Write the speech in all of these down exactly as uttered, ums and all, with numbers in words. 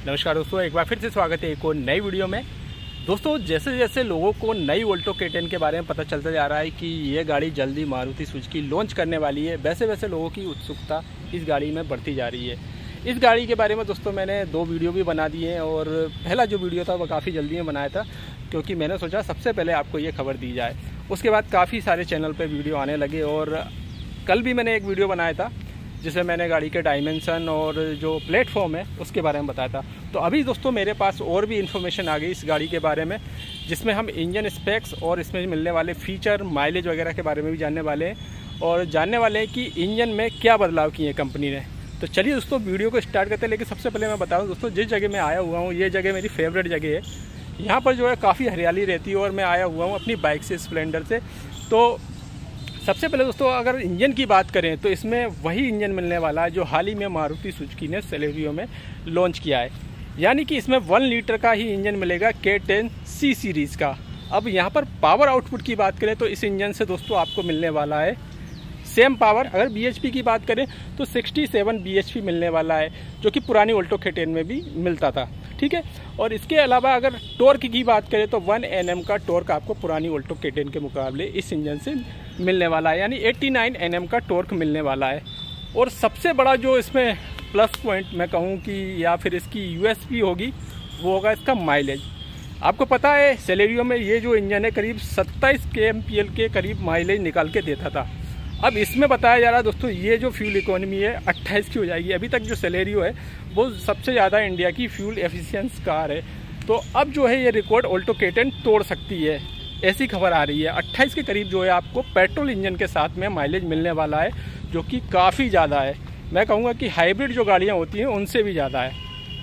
नमस्कार दोस्तों, एक बार फिर से स्वागत है एक और नई वीडियो में। दोस्तों, जैसे जैसे लोगों को नई ऑल्टो के टेन के बारे में पता चलता जा रहा है कि ये गाड़ी जल्दी मारुति सुजुकी लॉन्च करने वाली है, वैसे वैसे लोगों की उत्सुकता इस गाड़ी में बढ़ती जा रही है। इस गाड़ी के बारे में दोस्तों मैंने दो वीडियो भी बना दिए हैं और पहला जो वीडियो था वो काफ़ी जल्दी में बनाया था, क्योंकि मैंने सोचा सबसे पहले आपको ये खबर दी जाए। उसके बाद काफ़ी सारे चैनल पर वीडियो आने लगे और कल भी मैंने एक वीडियो बनाया था जिसमें मैंने गाड़ी के डायमेंशन और जो प्लेटफॉर्म है उसके बारे में बताया था। तो अभी दोस्तों मेरे पास और भी इन्फॉर्मेशन आ गई इस गाड़ी के बारे में, जिसमें हम इंजन स्पेक्स और इसमें मिलने वाले फीचर, माइलेज वगैरह के बारे में भी जानने वाले हैं और जानने वाले हैं कि इंजन में क्या बदलाव किए हैं कंपनी ने। तो चलिए दोस्तों वीडियो को स्टार्ट करते हैं। लेकिन सबसे पहले मैं बताऊँ दोस्तों, जिस जगह मैं आया हुआ हूँ ये जगह मेरी फेवरेट जगह है। यहाँ पर जो है काफ़ी हरियाली रहती है और मैं आया हुआ हूँ अपनी बाइक से, स्प्लेंडर से। तो सबसे पहले दोस्तों अगर इंजन की बात करें तो इसमें वही इंजन मिलने वाला है जो हाल ही में मारुति सुजुकी ने सेलेरियो में लॉन्च किया है, यानी कि इसमें वन लीटर का ही इंजन मिलेगा के टेन सी सीरीज़ का। अब यहाँ पर पावर आउटपुट की बात करें तो इस इंजन से दोस्तों आपको मिलने वाला है सेम पावर। अगर बीएचपी की बात करें तो सड़सठ बीएचपी मिलने वाला है, जो कि पुरानी ऑल्टो के टेन में भी मिलता था, ठीक है। और इसके अलावा अगर टॉर्क की बात करें तो वन एन एम का टॉर्क आपको पुरानी ऑल्टो के टेन के मुकाबले इस इंजन से मिलने वाला है, यानी नवासी एन एम का टॉर्क मिलने वाला है। और सबसे बड़ा जो इसमें प्लस पॉइंट मैं कहूँ कि या फिर इसकी यूएसपी होगी वो होगा इसका माइलेज। आपको पता है सेलेरियो में ये जो इंजन है करीब सत्ताईस के एम पी एल के करीब माइलेज निकाल के देता था। अब इसमें बताया जा रहा है दोस्तों ये जो फ्यूल इकोनॉमी है अट्ठाईस की हो जाएगी। अभी तक जो सेलेरियो है वो सबसे ज़्यादा इंडिया की फ्यूल एफिशिएंस कार है। तो अब जो है ये रिकॉर्ड ऑल्टो के टेन तोड़ सकती है, ऐसी खबर आ रही है। अट्ठाईस के करीब जो है आपको पेट्रोल इंजन के साथ में माइलेज मिलने वाला है, जो कि काफ़ी ज़्यादा है। मैं कहूँगा कि हाइब्रिड जो गाड़ियाँ होती हैं उनसे भी ज़्यादा है।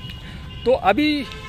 तो अभी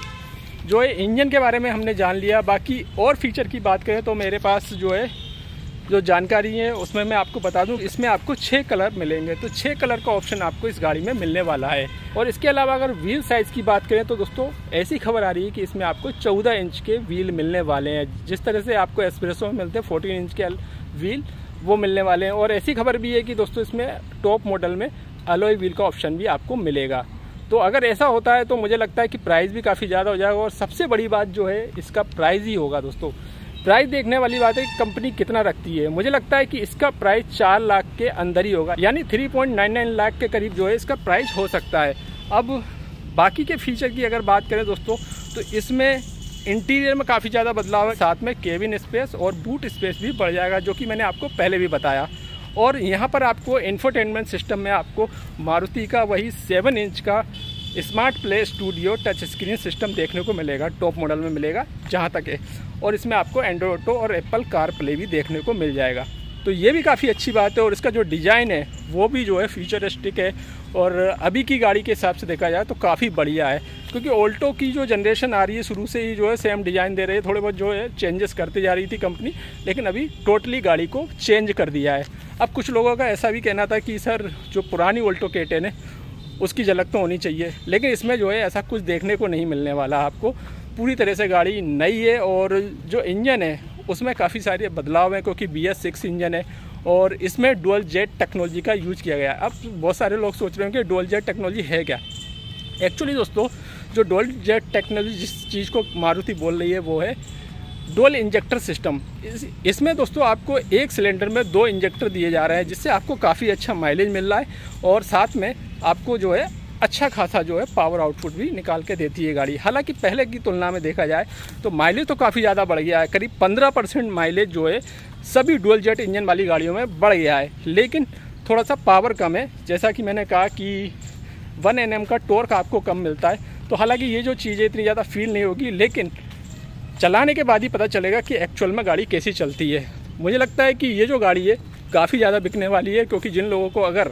जो है इंजन के बारे में हमने जान लिया। बाकी और फीचर की बात करें तो मेरे पास जो है जो जानकारी है उसमें मैं आपको बता दूं, इसमें आपको छः कलर मिलेंगे। तो छः कलर का ऑप्शन आपको इस गाड़ी में मिलने वाला है। और इसके अलावा अगर व्हील साइज़ की बात करें तो दोस्तों ऐसी खबर आ रही है कि इसमें आपको चौदह इंच के व्हील मिलने वाले हैं। जिस तरह से आपको एस्प्रेसो में मिलते हैं फोर्टीन इंच के व्हील, वो मिलने वाले हैं। और ऐसी खबर भी है कि दोस्तों इसमें टॉप मॉडल में अलॉय व्हील का ऑप्शन भी आपको मिलेगा। तो अगर ऐसा होता है तो मुझे लगता है कि प्राइस भी काफ़ी ज़्यादा हो जाएगा। और सबसे बड़ी बात जो है इसका प्राइस ही होगा दोस्तों। प्राइस देखने वाली बात है कि कंपनी कितना रखती है। मुझे लगता है कि इसका प्राइस चार लाख के अंदर ही होगा, यानी तीन पॉइंट नौ नौ लाख के करीब जो है इसका प्राइस हो सकता है। अब बाकी के फीचर की अगर बात करें दोस्तों तो इसमें इंटीरियर में काफ़ी ज़्यादा बदलाव है, साथ में केबिन स्पेस और बूट स्पेस भी बढ़ जाएगा, जो कि मैंने आपको पहले भी बताया। और यहाँ पर आपको इंफोटेनमेंट सिस्टम में आपको मारुति का वही सेवन इंच का smart play studio touch screen system देखने को मिलेगा, टॉप मॉडल में मिलेगा जहाँ तक है। और इसमें आपको एंड्रॉइड ऑटो और एप्पल कार प्ले भी देखने को मिल जाएगा। तो ये भी काफ़ी अच्छी बात है। और इसका जो डिज़ाइन है वो भी जो है फ्यूचरिस्टिक है और अभी की गाड़ी के हिसाब से देखा जाए तो काफ़ी बढ़िया है, क्योंकि ऑल्टो की जो जनरेशन आ रही है शुरू से ही जो है सेम डिज़ाइन दे रही है। थोड़े बहुत जो है चेंजेस करती जा रही थी कंपनी, लेकिन अभी टोटली गाड़ी को चेंज कर दिया है। अब कुछ लोगों का ऐसा भी कहना था कि सर जो पुरानी ऑल्टो के टेन है उसकी झलक तो होनी चाहिए, लेकिन इसमें जो है ऐसा कुछ देखने को नहीं मिलने वाला। आपको पूरी तरह से गाड़ी नई है और जो इंजन है उसमें काफ़ी सारे बदलाव हैं, क्योंकि बी एस सिक्स इंजन है और इसमें डुअल जेट टेक्नोलॉजी का यूज़ किया गया है। अब बहुत सारे लोग सोच रहे हैं कि डुअल जेट टेक्नोलॉजी है क्या। एक्चुअली दोस्तों जो डुअल जेट टेक्नोलॉजी जिस चीज़ को मारुति बोल रही है वो है डुअल इंजेक्टर सिस्टम। इस, इसमें दोस्तों आपको एक सिलेंडर में दो इंजेक्टर दिए जा रहे हैं, जिससे आपको काफ़ी अच्छा माइलेज मिल रहा है और साथ में आपको जो है अच्छा खासा जो है पावर आउटपुट भी निकाल के देती है गाड़ी। हालांकि पहले की तुलना में देखा जाए तो माइलेज तो काफ़ी ज़्यादा बढ़ गया है, करीब पंद्रह परसेंट माइलेज जो है सभी डुअल जेट इंजन वाली गाड़ियों में बढ़ गया है, लेकिन थोड़ा सा पावर कम है। जैसा कि मैंने कहा कि वन एन एम का टॉर्क आपको कम मिलता है। तो हालांकि ये जो चीज़ें इतनी ज़्यादा फील नहीं होगी, लेकिन चलाने के बाद ही पता चलेगा कि एक्चुअल में गाड़ी कैसी चलती है। मुझे लगता है कि ये जो गाड़ी है काफ़ी ज़्यादा बिकने वाली है, क्योंकि जिन लोगों को अगर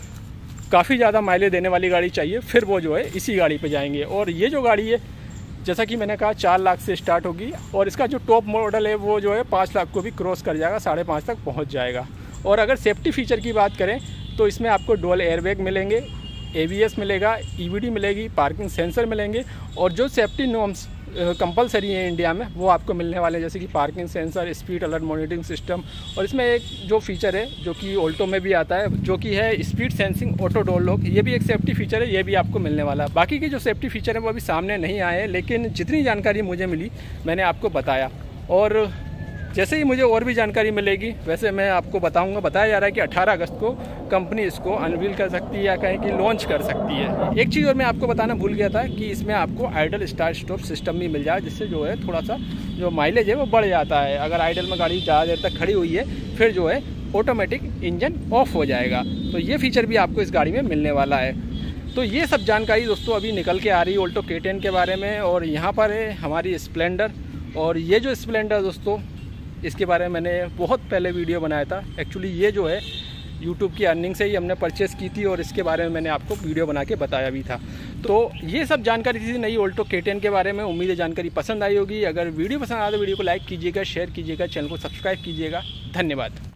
काफ़ी ज़्यादा माइलेज देने वाली गाड़ी चाहिए फिर वो जो है इसी गाड़ी पे जाएंगे। और ये जो गाड़ी है जैसा कि मैंने कहा चार लाख से स्टार्ट होगी और इसका जो टॉप मॉडल है वो जो है पाँच लाख को भी क्रॉस कर जाएगा, साढ़े पाँच तक पहुँच जाएगा। और अगर सेफ्टी फीचर की बात करें तो इसमें आपको डुअल एयरबैग मिलेंगे, ए बी एस मिलेगा, ई वी डी मिलेगी, पार्किंग सेंसर मिलेंगे और जो सेफ्टी नॉर्म्स कंपलसरी है इंडिया में, वो आपको मिलने वाले हैं, जैसे कि parking sensor, speed alert monitoring system, और इसमें एक जो फीचर है जो कि ऑल्टो में भी आता है, जो कि है speed sensing auto door lock. ये भी एक सेफ्टी फीचर है, ये भी आपको मिलने वाला है। बाकी के जो सेफ्टी फीचर है वो अभी सामने नहीं आए हैं, लेकिन जितनी जानकारी मुझे मिली मैंने आपको बताया, और जैसे ही मुझे और भी जानकारी मिलेगी वैसे मैं आपको बताऊंगा। बताया जा रहा है कि अठारह अगस्त को कंपनी इसको अनवील कर सकती है या कहें कि लॉन्च कर सकती है। एक चीज़ और मैं आपको बताना भूल गया था कि इसमें आपको आइडल स्टार्ट स्टॉप सिस्टम भी मिल जाए, जिससे जो है थोड़ा सा जो माइलेज है वो बढ़ जाता है। अगर आइडल में गाड़ी ज़्यादा देर तक खड़ी हुई है फिर जो है ऑटोमेटिक इंजन ऑफ हो जाएगा, तो ये फीचर भी आपको इस गाड़ी में मिलने वाला है। तो ये सब जानकारी दोस्तों अभी निकल के आ रही है ऑल्टो के टेन के बारे में। और यहाँ पर है हमारी स्प्लेंडर, और ये जो स्प्लेंडर दोस्तों इसके बारे में मैंने बहुत पहले वीडियो बनाया था। एक्चुअली ये जो है यूट्यूब की अर्निंग से ही हमने परचेज़ की थी, और इसके बारे में मैंने आपको वीडियो बना के बताया भी था। तो ये सब जानकारी थी नई ऑल्टो के टेन के बारे में। उम्मीद है जानकारी पसंद आई होगी। अगर वीडियो पसंद आया तो वीडियो को लाइक कीजिएगा, शेयर कीजिएगा, चैनल को सब्सक्राइब कीजिएगा। धन्यवाद।